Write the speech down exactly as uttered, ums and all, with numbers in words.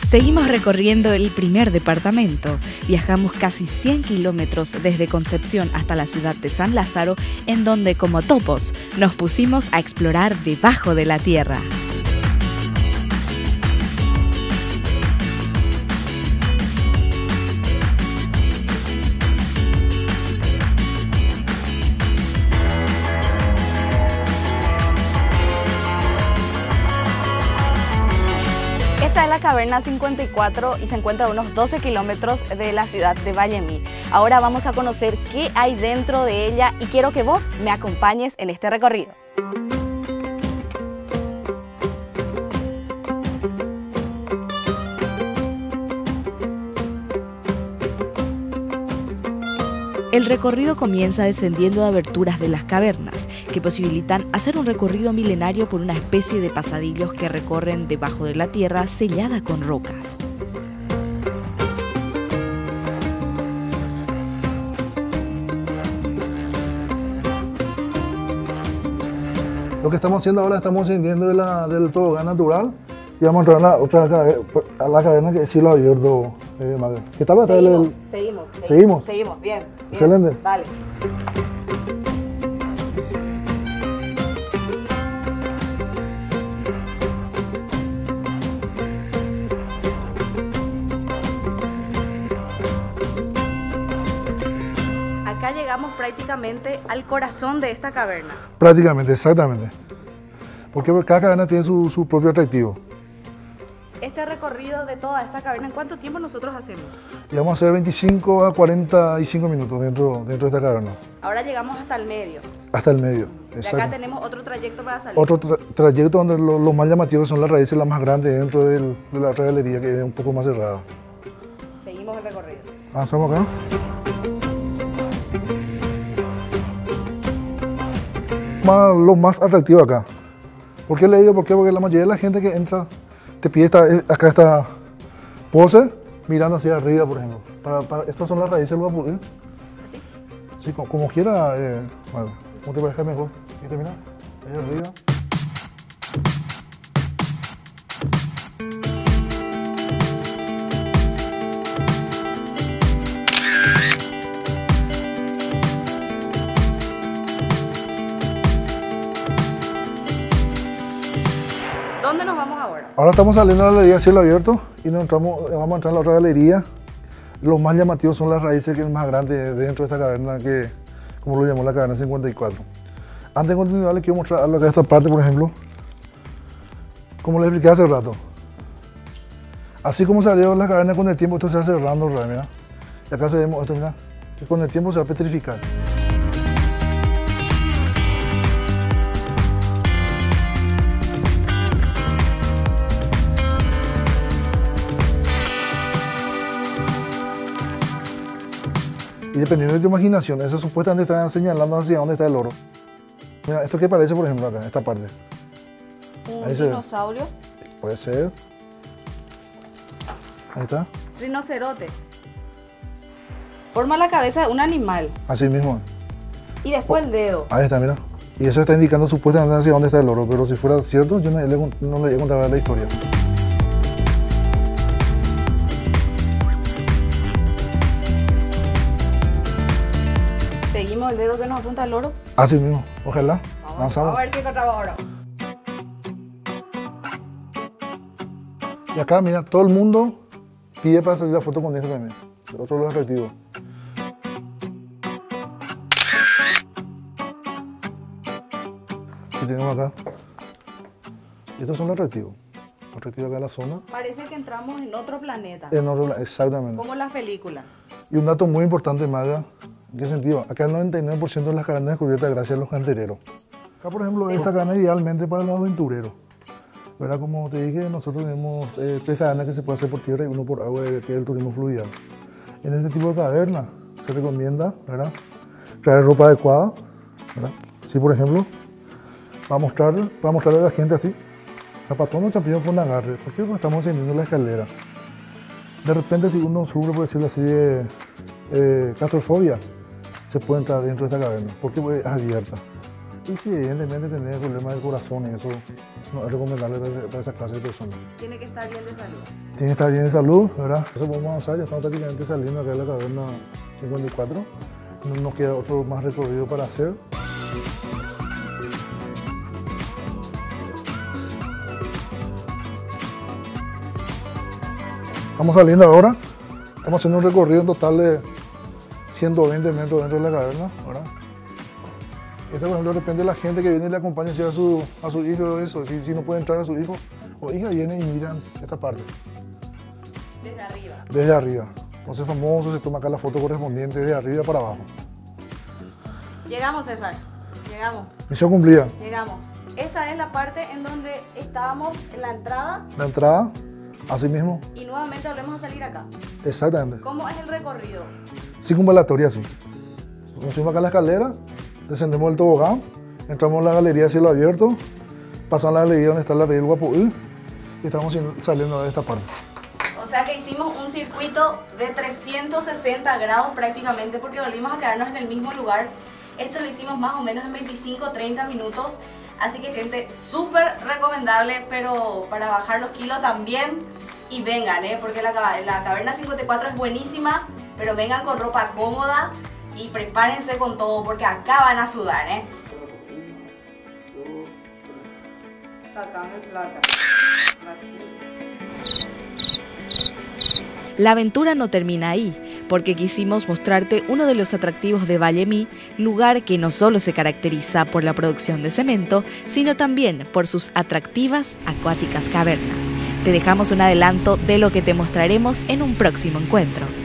Seguimos recorriendo el primer departamento. Viajamos casi cien kilómetros desde Concepción hasta la ciudad de San Lázaro, en donde, como topos, nos pusimos a explorar debajo de la tierra. Esta es la Caverna cincuenta y cuatro y se encuentra a unos doce kilómetros de la ciudad de Vallemí. Ahora vamos a conocer qué hay dentro de ella y quiero que vos me acompañes en este recorrido. El recorrido comienza descendiendo de aberturas de las cavernas, que posibilitan hacer un recorrido milenario por una especie de pasadillos que recorren debajo de la tierra sellada con rocas. Lo que estamos haciendo ahora, estamos ascendiendo de la, del tobogán natural y vamos a entrar a la, otra caverna, a la caverna que es cielo abierto. Eh, madre. ¿Qué tal va a estar Seguimos, el...? seguimos, seguimos, ¿Seguimos? seguimos, bien, bien. Excelente. Dale. Acá llegamos prácticamente al corazón de esta caverna. Prácticamente, exactamente. Porque cada caverna tiene su, su propio atractivo. Este recorrido de toda esta caverna, ¿en cuánto tiempo nosotros hacemos? Y vamos a hacer veinticinco a cuarenta y cinco minutos dentro, dentro de esta caverna. Ahora llegamos hasta el medio. Hasta el medio. De Exacto. acá tenemos otro trayecto para salir. Otro tra trayecto donde lo, los más llamativos son las raíces las más grandes dentro del, de la otra galería, que es un poco más cerrada. Seguimos el recorrido. Avanzamos acá. Más, lo más atractivo acá. ¿Por qué le digo? ¿Por qué? Porque la mayoría de la gente que entra te pide esta, acá esta pose mirando hacia arriba, por ejemplo. Para, para, estas son las raíces del bambú. ¿Así? Sí, como, como quiera, eh, bueno, como te parezca mejor. Aquí termina, ahí arriba. ¿Dónde nos vamos ahora? Ahora estamos saliendo de la galería a cielo abierto y nos entramos, vamos a entrar en la otra galería. Los más llamativos son las raíces, que es el más grande dentro de esta caverna, que como lo llamó la Caverna cincuenta y cuatro. Antes de continuar, les quiero mostrar algo acá, esta parte, por ejemplo. Como les expliqué hace rato. Así como se abrieron las cavernas con el tiempo, esto se va cerrando, mira. Y acá se vemos esto, mira, que con el tiempo se va a petrificar. Y dependiendo de tu imaginación, eso supuestamente está señalando hacia dónde está el oro. Mira, esto que parece, por ejemplo, acá, esta parte. ¿Un Ahí se ve. dinosaurio? Puede ser. Ahí está. Rinocerote. Forma la cabeza de un animal. Así mismo. Y después el dedo. Ahí está, mira. Y eso está indicando supuestamente hacia dónde está el oro. Pero si fuera cierto, yo no le, no le contaba la historia. Seguimos el dedo que nos apunta al oro. Así mismo. Ojalá. Vamos, Avanzamos. vamos a ver qué encontramos ahora. Y acá, mira, todo el mundo pide para salir la foto con esto también. Otro de los atractivos. Y tenemos acá. Estos son los atractivos. Los atractivos acá en la zona. Parece que entramos en otro planeta. En otro, exactamente. Como en las películas. Y un dato muy importante, Maga. ¿En qué sentido? Acá el noventa y nueve por ciento de las cavernas descubiertas gracias a los cantereros. Acá, por ejemplo, esta caverna es idealmente para los aventureros. ¿Verdad? Como te dije, nosotros tenemos eh, tres cavernas que se puede hacer por tierra y uno por agua, que es el turismo fluvial. En este tipo de cavernas se recomienda, ¿verdad?, traer ropa adecuada, ¿verdad? Sí, por ejemplo, para mostrarle, para mostrarle a la gente así, zapatón o champiñón con agarre. ¿Por qué? Porque estamos ascendiendo la escalera. De repente, si uno sufre, por decirlo así, de eh, claustrofobia, se puede entrar dentro de esta caverna, porque es abierta. Y si evidentemente tenés problemas del corazón y eso, no es recomendable para, para esa clase de personas. Tiene que estar bien de salud. Tiene que estar bien de salud, ¿verdad? Entonces podemos avanzar, ya estamos prácticamente saliendo acá de la caverna cincuenta y cuatro. No nos queda otro más recorrido para hacer. Estamos saliendo ahora, estamos haciendo un recorrido en total de ciento veinte metros dentro de la caverna, ¿verdad? Esta, por ejemplo, de repente la gente que viene y le acompaña a su, a su hijo, eso, si, si no puede entrar a su hijo o hija, viene y miran esta parte. Desde arriba. Desde arriba. Entonces famoso, se toma acá la foto correspondiente desde arriba para abajo. Llegamos, César, llegamos. Misión cumplida. Llegamos. Esta es la parte en donde estábamos en la entrada. La entrada, así mismo. Y nuevamente volvemos a salir acá. Exactamente. ¿Cómo es el recorrido? Circunvalatoria, así. Nos subimos acá a la escalera, descendemos el tobogán, entramos en la galería de cielo abierto, pasamos a la galería donde está la Riel Guapuí y estamos saliendo de esta parte. O sea que hicimos un circuito de trescientos sesenta grados prácticamente porque volvimos a quedarnos en el mismo lugar. Esto lo hicimos más o menos en veinticinco a treinta minutos. Así que gente, súper recomendable, pero para bajar los kilos también. Y vengan, ¿eh? Porque la, la Caverna cincuenta y cuatro es buenísima, pero vengan con ropa cómoda y prepárense con todo porque acá van a sudar, ¿eh? Sacame flaca. La aventura no termina ahí, porque quisimos mostrarte uno de los atractivos de Vallemí, lugar que no solo se caracteriza por la producción de cemento, sino también por sus atractivas acuáticas cavernas. Te dejamos un adelanto de lo que te mostraremos en un próximo encuentro.